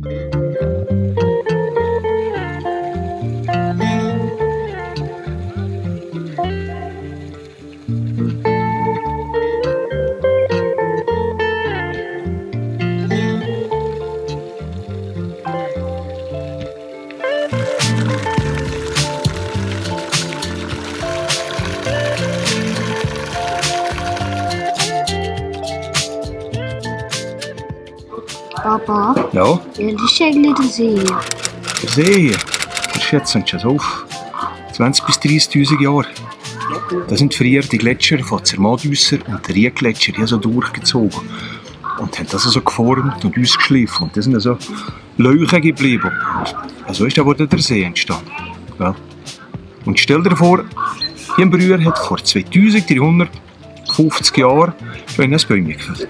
Papa? Ja? Wie ist eigentlich der See? Der See, der schätzt uns schon auf 20.000 bis 30.000 Jahre. Da sind früher die Gletscher von Zermatt-Düsser und der Riegletscher hier so durchgezogen. Und haben das so geformt und ausgeschliffen. Und das sind so Löcher geblieben. Und so ist da der See entstanden. Ja. Und stell dir vor, hier ein Brüder hat vor 2350 Jahren schon ein Bäume gefällt.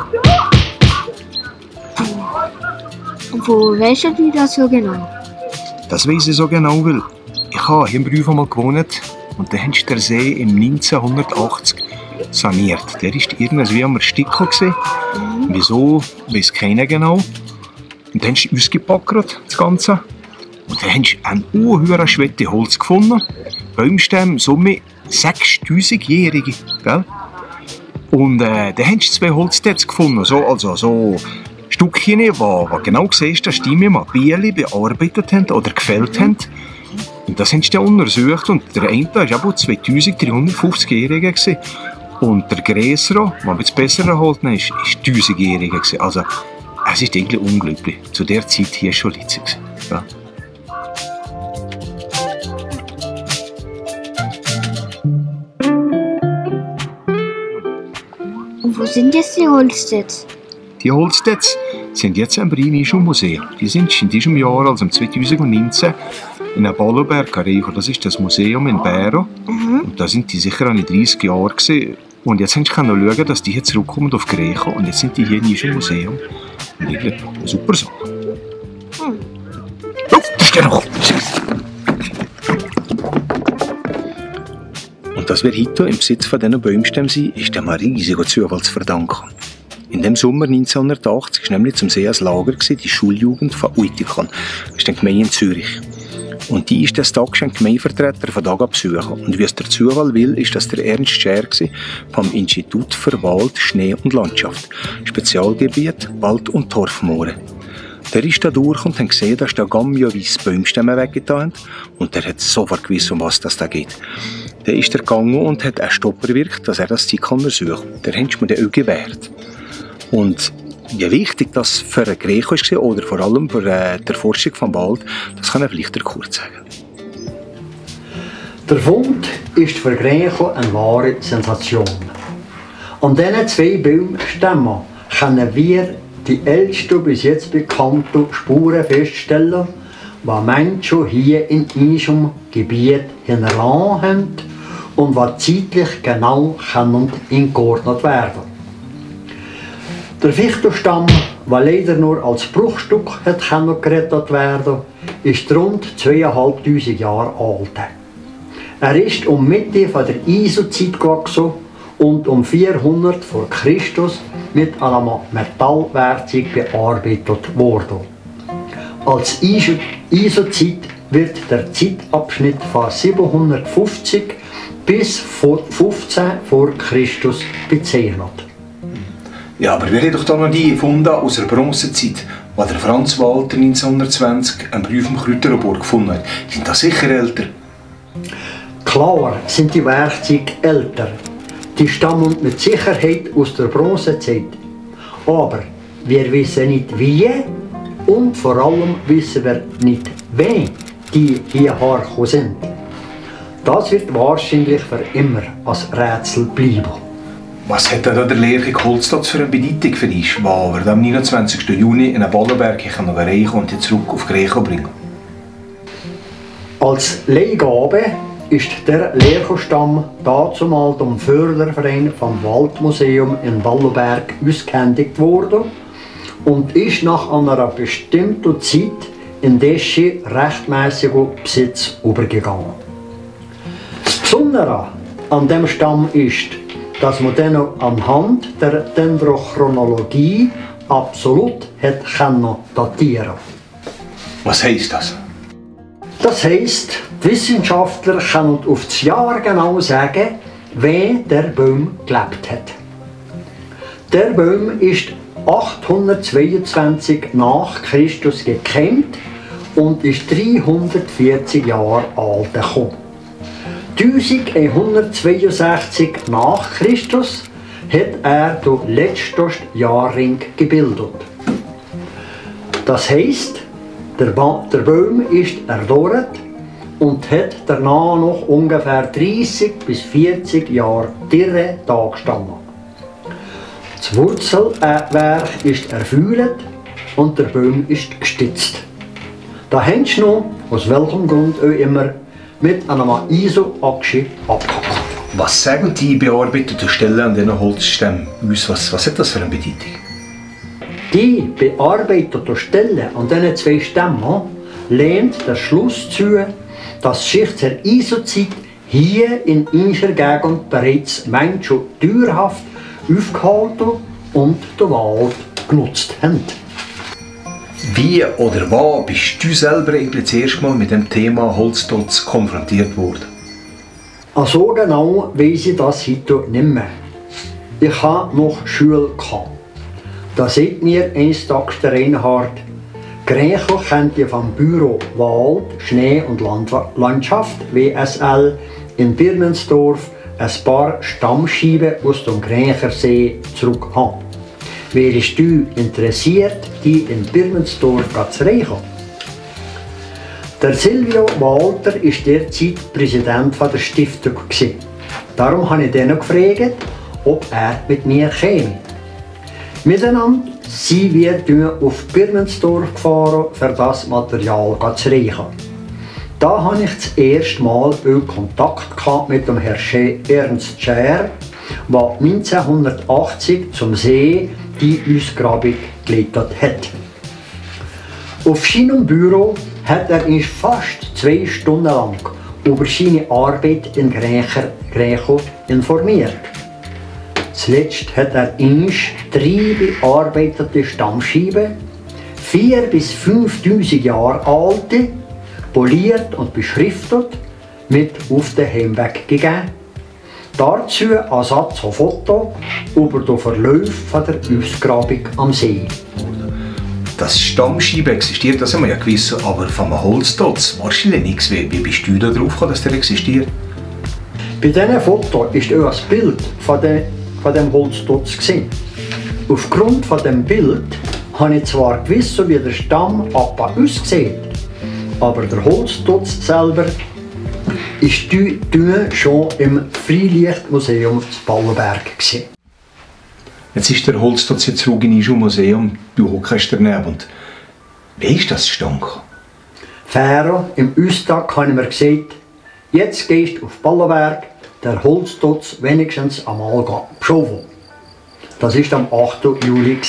Und wo weißt du das so genau? Das weiss ich so genau, weil ich habe hier in Brühl mal gewohnt und dann haben der See im 1980 saniert. Der war irgendwie am Ersticken. Wieso, weiss keiner genau. Und dann haben sie ausgepackt, das Ganze. Und dann haben sie eine unhöhere Schwette Holz gefunden. Baumstämme, so mit 6000-jährige. Und dann haben sie 2 Holzstetze gefunden. So Stückchen, die genau siehst, dass die mit Bieli bearbeitet haben oder gefällt haben. Und das haben sie dann untersucht. Und der eine war aber 2350-jährig. Und der größere, der etwas besser erhalten ist, war 1000-jährig. Also, es ist eigentlich unglaublich. Zu der Zeit hier schon witzig. Ja. Und wo sind jetzt die Holzstetze? Die Holzstetze sind jetzt im Rheinischen Museum. Die sind in diesem Jahr, also 2019, in Balloberg erreicht. Das ist das Museum in Bäro. Und da sind die sicher an 30 Jahre gewesen. Und jetzt können wir schauen, dass die hier zurückkommen auf Griechen. Und jetzt sind die hier in diesem Museum. Und ich glaube, super Sache. Oh, das geht noch. Und dass wir heute im Besitz von diesen Baumstämmen sind, ist dem riesigen Zufall zu verdanken. In dem Sommer 1980 war nämlich zum See ein Lager die Schuljugend von Uitikan. Das ist eine Gemeinde in Zürich. Und die ist das Tag ein Gemeindevertreter von Tag besuchen. Und wie es der Zufall will, ist das der Ernst Scher vom Institut für Wald, Schnee und Landschaft. Spezialgebiet Wald- und Torfmoore. Der ist da durch und hat gesehen, dass da Gammio-weiss Baumstämme weggetan haben. Und der hat sofort gewusst, um was das da geht. Der ist gegangen und hat einen Stopp bewirkt, dass er das Zeug untersuchen kann. Der hat mir dann auch gewährt. Und wie wichtig das für einen Griechen war oder vor allem für die Erforschung des Wald, das kann er vielleicht kurz sagen. Der Fund ist für Griechen eine wahre Sensation. An diesen 2 Baumstämmen können wir die ältesten bis jetzt bekannten Spuren feststellen, die Menschen hier in unserem Gebiet hinterlassen haben und die zeitlich genau eingeordnet werden. Der Fichtenstamm, der leider nur als Bruchstück gerettet werden konnte, ist rund 2500 Jahre alt. Er ist um Mitte der Eisenzeit gewachsen und um 400 vor Christus mit einem Metallwerkzeug bearbeitet worden. Als Eisenzeit wird der Zeitabschnitt von 750 bis 15 vor Christus bezeichnet. Ja, aber wir haben doch da noch die Funde aus der Bronzezeit, die der Franz Walter 1920 einen Brief im Kräuterburg gefunden hat. Sind das sicher älter? Klar sind die Werkzeuge älter. Die stammen mit Sicherheit aus der Bronzezeit. Aber wir wissen nicht wie und vor allem wissen wir nicht, wen die hierher sind. Das wird wahrscheinlich für immer als Rätsel bleiben. Was hat denn der Lehrling Holzstetz für eine Bedeutung für uns, die wir am 29. Juni in Ballenberg erreichen und die zurück auf Griechen bringen? Als Leihgabe ist der Lehrstamm dazumal dem Förderverein vom Waldmuseum in Ballenberg ausgehändigt worden und ist nach einer bestimmten Zeit in dessen rechtmäßigen Besitz übergegangen. Das Besondere an dem Stamm ist, dass man dann anhand der Dendrochronologie absolut hat datieren. Was heisst das? Das heisst, die Wissenschaftler können auf das Jahr genau sagen, wann der Baum gelebt hat. Der Baum ist 822 nach Christus gekemmt und ist 340 Jahre alt gekommen. 1162 nach Christus hat er den letzten Jahrring gebildet. Das heisst, der Baum ist erdorrt und hat danach noch ungefähr 30 bis 40 Jahre dürre da gestanden. Das Wurzelwerk ist erfüllt und der Baum ist gestützt. Da haben sie noch, aus welchem Grund auch immer, mit einem ISO-Achse abgehackt. Was sagen die bearbeiteten Stellen an diesen Holzstämmen uns? Was hat das für eine Bedeutung? Die bearbeiteten Stellen an diesen zwei Stämmen lehnt der Schluss zu, dass sich zur ISO-Zeit hier in unserer Gegend bereits Menschen dauerhaft aufgehalten und den Wald genutzt haben. Wie oder wann bist du selber eigentlich das erste Mal mit dem Thema Holztotz konfrontiert worden? So genau weiss ich das heute nicht mehr. Ich hatte noch Schule. Da sagt mir eines Tages der Reinhard, Grächel kennt ihr vom Büro Wald, Schnee und Landschaft WSL in Birmensdorf ein paar Stammscheiben aus dem Grächersee zurück haben. Wärst du interessiert, die in Birmensdorf zu reichen? Der Silvio Walter war derzeit Präsident der Stiftung. Darum habe ich ihn gefragt, ob er mit mir käme. Miteinander sind wir auf Birmensdorf gefahren, für das Material zu reichen. Da hatte ich das erste Mal Kontakt mit dem Herrn Ernst Scher, der 1980 zum See die Ausgrabung geleitet hat. Auf seinem Büro hat er uns fast 2 Stunden lang über seine Arbeit in Grächo informiert. Zuletzt hat er uns 3 bearbeitete Stammscheiben, 4.000 bis 5.000 Jahre alte, poliert und beschriftet, mit auf den Heimweg gegeben. Dazu ein Satz von Foto über den Verlauf der Ausgrabung am See. Dass Stammscheibe existiert, das haben wir ja gewusst, aber von einem Holztotz wahrscheinlich nichts. Wie bist du da drauf gekommen, dass der existiert? Bei diesem Foto ist auch ein Bild von dem Holztotz gesehen. Aufgrund von dem Bild habe ich zwar gewusst, wie der Stamm aussieht, aber der Holztotz selber ist schon im Freilichtmuseum zu Ballenberg gesehen. Jetzt ist der Holztotz jetzt zurück in unser Museum, du hockst daneben. Wie ist das zustande gekommen? Fähre im Austag habe ich mir gesagt, jetzt gehst du auf Ballenberg, der Holztotz wenigstens einmal schauen. Das war am 8. Juli.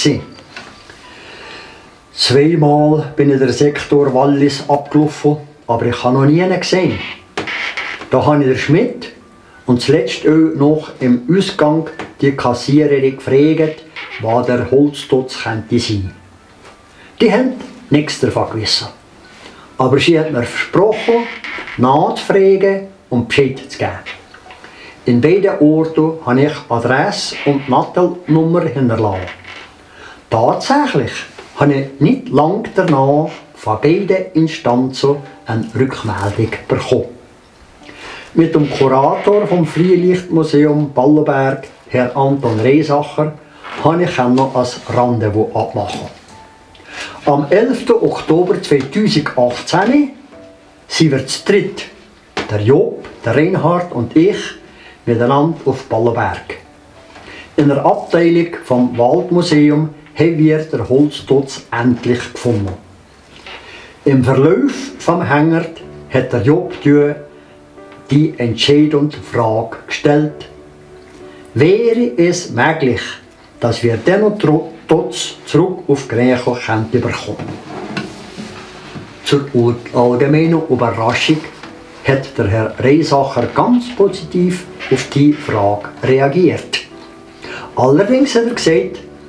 2-mal bin ich den Sektor Wallis abgelaufen, aber ich habe noch nie einen gesehen. Da habe ich den Schmidt und zuletzt auch noch im Ausgang die Kassiererin gefragt, was der Holztotz könnte sein. Die haben nichts davon gewusst. Aber sie hat mir versprochen, nachzufragen und Bescheid zu geben. In beiden Orten habe ich Adresse und Nattelnummer hinterlassen. Tatsächlich habe ich nicht lange danach von beiden Instanzen eine Rückmeldung bekommen. Mit dem Kurator vom Freilichtmuseum Ballenberg, Herr Anton Reisacher, habe ich noch ein Rendezvous abmachen. Am 11. Oktober 2018 sind wir zu dritt, der Job, der Reinhard und ich, miteinander auf Ballenberg. In der Abteilung vom Waldmuseum haben wir den Holztotz endlich gefunden. Im Verlauf vom Hänger hat der Job die entscheidende Frage gestellt: Wäre es möglich, dass wir den Totz zurück auf Grächo bekommen? Zur allgemeinen Überraschung hat der Herr Reisacher ganz positiv auf die Frage reagiert. Allerdings hat er gesagt,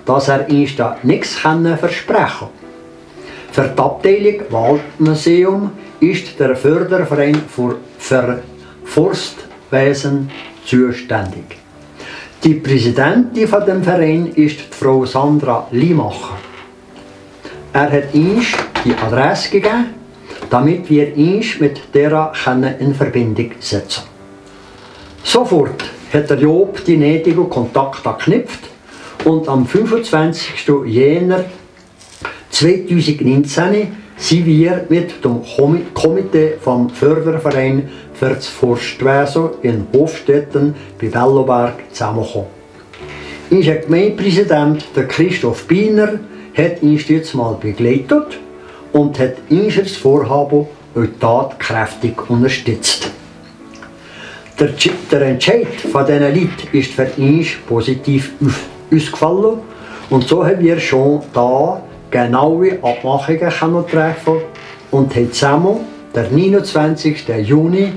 dass er uns da nichts versprechen kann. Für die Abteilung Waldmuseum ist der Förderverein für Forstwesen zuständig. Die Präsidentin von dem Verein ist die Frau Sandra Limacher. Er hat uns die Adresse gegeben, damit wir uns mit der in Verbindung setzen können. Sofort hat der Job die nötigen Kontakte geknüpft und am 25. Jänner 2019 sind wir mit dem Komitee vom Förderverein für das Forstwesen in Hofstetten bei Belloberg zusammengekommen. Unser Gemeindepräsident, der Christoph Biener, hat uns jetzt mal begleitet und hat unser Vorhaben auch tatkräftig unterstützt. Der Entscheid von diesen Leuten ist für uns positiv ausgefallen und so haben wir schon da genaue Abmachungen treffen und haben zusammen den 29. Juni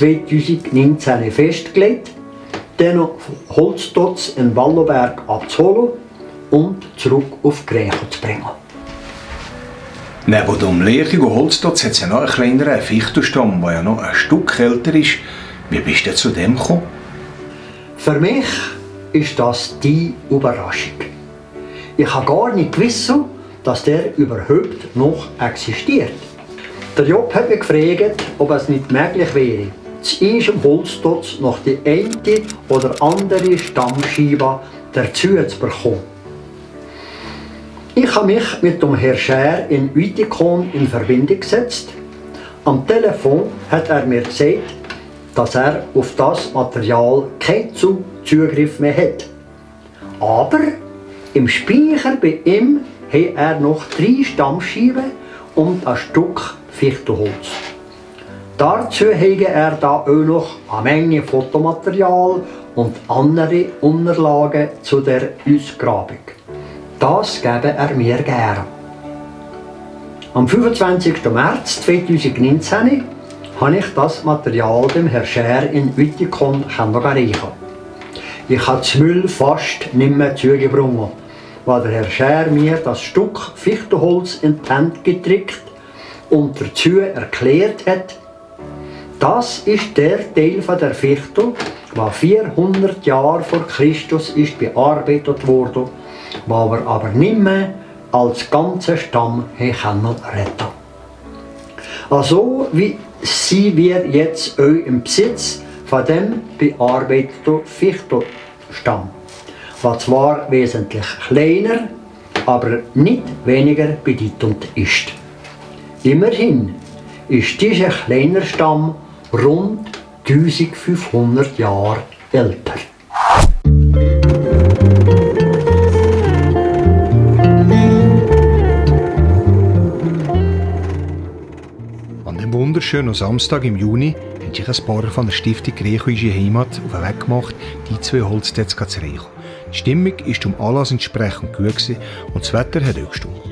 2019 festgelegt, den Holztotz in Walloberg abzuholen und zurück auf Griechen zu bringen. Neben dem lärchigen Holztotz hat es ja noch einen kleineren Fichtenstamm, der ja noch ein Stück älter ist. Wie bist du zu dem gekommen? Für mich ist das die Überraschung. Ich habe gar nicht gewusst, dass der überhaupt noch existiert. Der Job hat mich gefragt, ob es nicht möglich wäre, zu unserem Holztotz noch die eine oder andere Stammscheibe dazu zu bekommen. Ich habe mich mit dem Herrn Schär in Uitikon in Verbindung gesetzt. Am Telefon hat er mir gesagt, dass er auf das Material keinen Zugriff mehr hat. Aber im Speicher bei ihm hat er noch 3 Stammscheiben und ein Stück Fichtenholz. Dazu hat er da auch noch eine Menge Fotomaterial und andere Unterlagen zu der Ausgrabung. Das gebe er mir gerne. Am 25. März 2019 habe ich das Material dem Herrn Schär in Uitikon reichen. Ich habe das Müll fast nicht mehr zugebracht, weil der Herr Schär mir das Stück Fichtenholz in die Hände gedrückt und dazu erklärt hat, das ist der Teil von der Fichte, der 400 Jahre vor Christus ist bearbeitet wurde, wo wir aber nicht mehr als ganzer Stamm retten konnten. Also wie sind wir jetzt auch im Besitz von dem bearbeiteten Fichtenstamm, der zwar wesentlich kleiner, aber nicht weniger bedeutend ist. Immerhin ist dieser kleine Stamm rund 1500 Jahre älter. An dem wunderschönen Samstag im Juni haben sich ein paar von der Stiftung Griechische Heimat auf den Weg gemacht, die 2 Holztötze zu reichen. Die Stimmung war dem Anlass entsprechend gut und das Wetter hat auch gestimmt.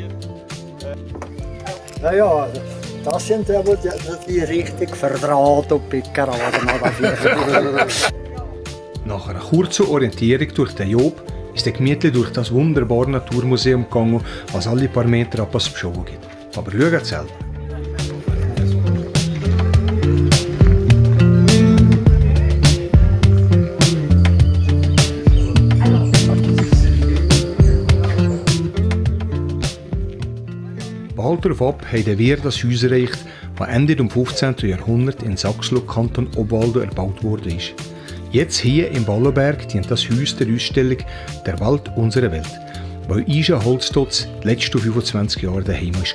Ja, das sind ja die richtig verdrahten Pickeraden. Nach einer kurzen Orientierung durch den Job ist der gemütlich durch das wunderbare Naturmuseum gegangen, was alle paar Meter etwas zu schauen gibt. Aber schaut selber. Bald darauf haben wir das Haus erreicht, das Ende des 15. Jahrhunderts in Sachsen, Kanton Obwalden, erbaut wurde. Jetzt hier im Balloberg dient das Haus der Ausstellung «Der Wald unserer Welt», wo unser Holztotz die letzten 25 Jahre daheim war.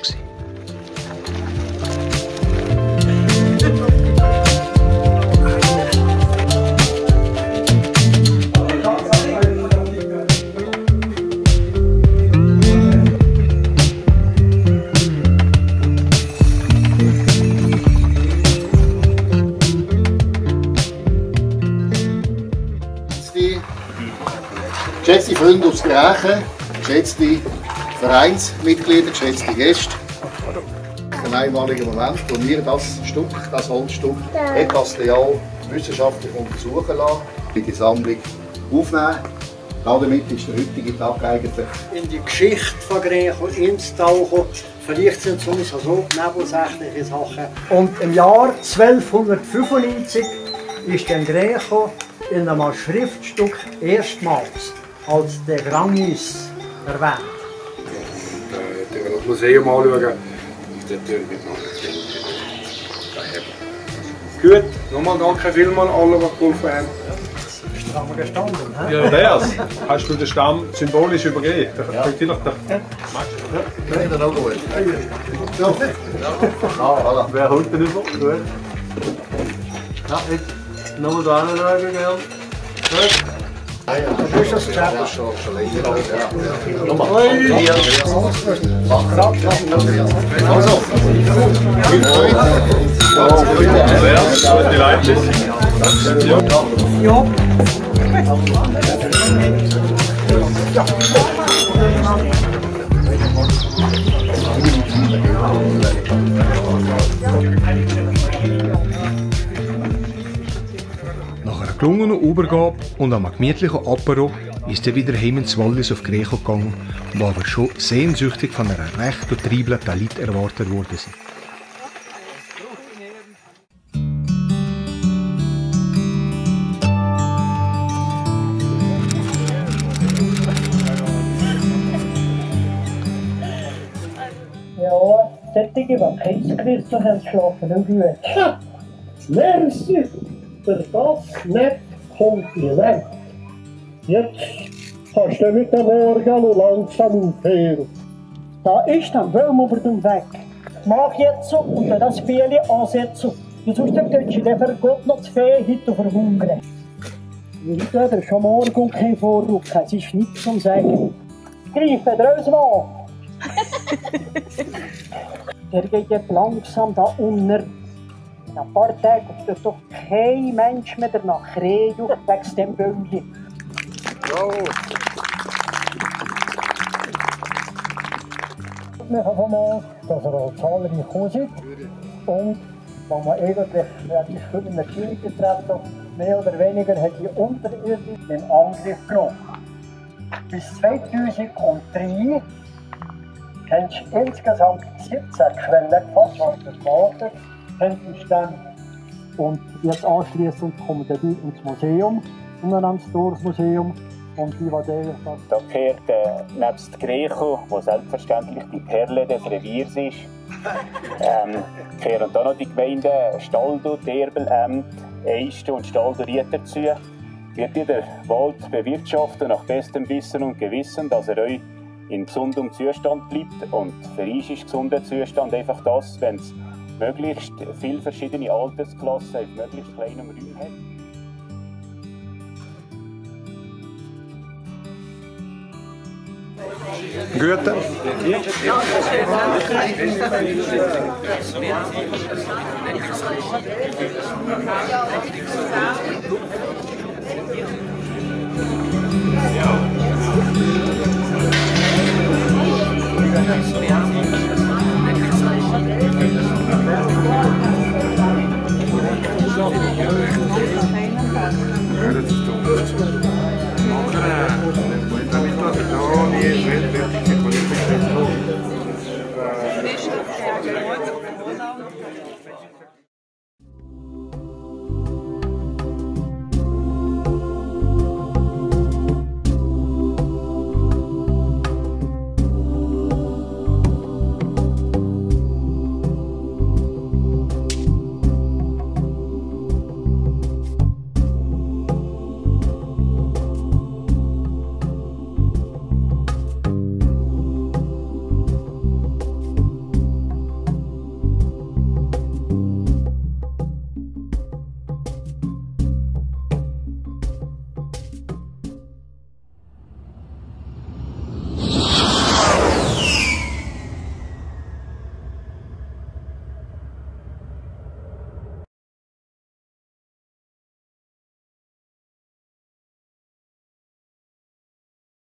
Geschätzte Freunde aus Griechen, geschätzte Vereinsmitglieder, geschätzte Gäste, ein einmaliger Moment, wo wir das Holzstück etwas wissenschaftlich untersuchen lassen, die Sammlung aufnehmen Damit ist der heutige Tag eigentlich in die Geschichte von Griechen einzutauchen. Vielleicht sind es sowieso so nebensächliche Sachen. Und im Jahr 1295 ist der Griechen in einem Schriftstück erstmals als der Granis erwähnt. Das Museum anschauen, dort mit noch gut, nochmal danke vielmals allen, die geholfen haben. Haben wir gestanden, he? Ja, das. Hast du den Stamm symbolisch übergeben? Ja. Vielleicht Ja, noch gut. Ja. Voilà. Wer holt den über? Gut. Ja, jetzt nochmal da hinschauen, gell? Gut. Das ist das Geschäft. Das ist schon länger. Nochmal. Also. Die Leute. Ja. Nach einer gelungenen Übergabe und einem gemütlichen Apero ist er wieder heim ins Wallis auf Greco gegangen, wo aber schon sehnsüchtig von einer recht getriebenen Talit erwartet worden sind. Ja, solche, die Kiesgerichte haben, schlafen auch gut. Merci für das nette Kompliment. Jetzt kannst du mit dem Morgen noch langsam aufhören. Da ist dann Böhmoberdum weg. Mach jetzt so und dann das Bieli ansetzen. Sonst tut der für Gott noch zu viel heute verhungern. Ich habe schon morgen keinen Vorruck, es ist nichts zum Sagen. Greifen raus an! Der geht jetzt langsam da unter. In ein paar Tagen wird doch kein Mensch mehr nach Reju wegen dem Böllchen. Wir hoffen mal, dass er zahlreich gekommen ist. Und wenn man eigentlich relativ viel in der Kirche getreten, mehr oder weniger hat die unterirdisch den Angriff genommen. Bis 2003 kennst du insgesamt 17 Quellen gefasst, was das Wasser kennt dann. Und jetzt anschließend kommen wir ins Museum, ins Dorfmuseum. Und die, die da gehört nebst Greco, wo selbstverständlich die Perle des Reviers ist, gehören da noch die Gemeinden Staldo, Derbel, Eiste und Staldo-Ried dazu. Wird ihr den Wald bewirtschaften nach bestem Wissen und Gewissen, dass er euch in gesundem Zustand bleibt. Und für uns ist gesunder Zustand einfach das, wenn es möglichst viele verschiedene Altersklassen in möglichst kleinem Raum hat. Gute. Ja.